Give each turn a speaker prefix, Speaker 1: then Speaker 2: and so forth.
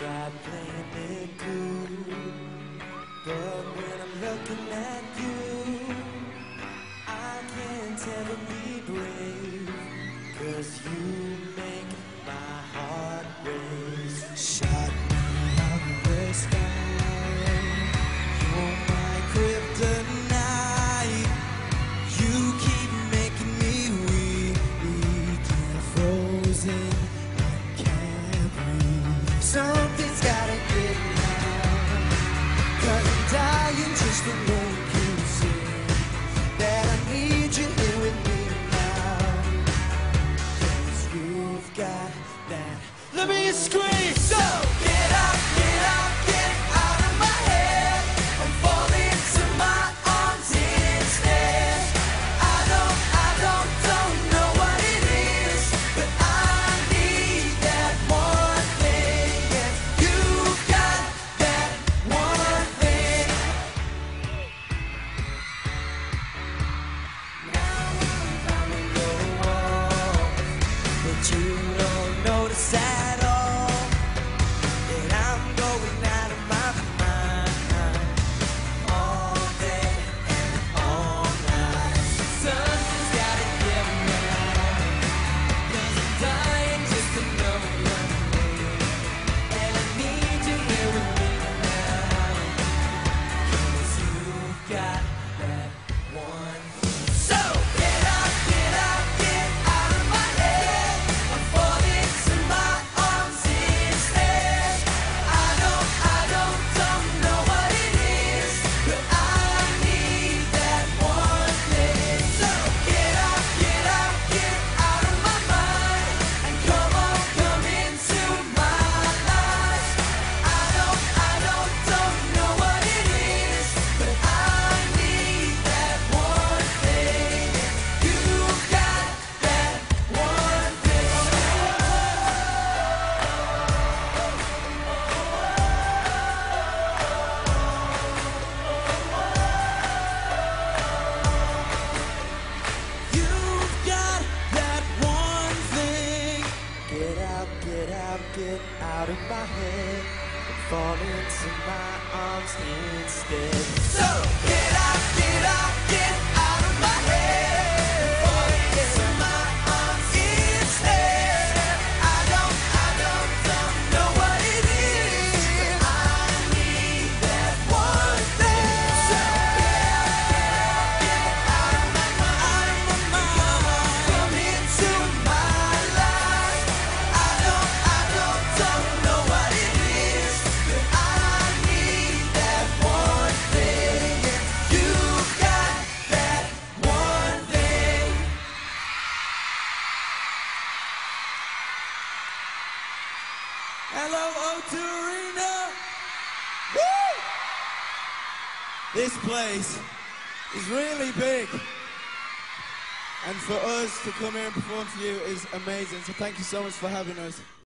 Speaker 1: tried playing it cool, but when I'm looking at you, I can't ever be brave, 'cause you make my heart race. Shot me out of the sky, you're my kryptonite. You keep making me weak and frozen. Something's gotta give now, 'cause I'm dying just to make you see that I need you here with me now. 'Cause you've got that. Let me scream! So get up, get up, get out of my head and fall into my arms instead. I don't know what it is, but I need that one thing. You've got that one thing. Now I'm climbing your wall, but you don't notice at all that I'm going out of my mind all day and all night. Something's gotta give now, 'cause I'm dying just to know your name, and I need you here with me now, 'cause you've got that one. So get up, get out of my head and fall into my arms instead. I don't know what it is, but I need that one thing. So get up, get out of my mind and come on, come into my life. I don't know what it is, but I need that one thing. You've got that one thing. You've got that one thing. Get out of my head and fall into my arms instead. So get out of my head and fall into my arms instead. I don't know what it is, but I need that one thing. So get out of my mind, come into my life. I don't know what it is, but I need that one thing. You've got that one thing. Hello, O2 Arena. Woo! This place is really big, and for us to come here and perform for you is amazing. So thank you so much for having us.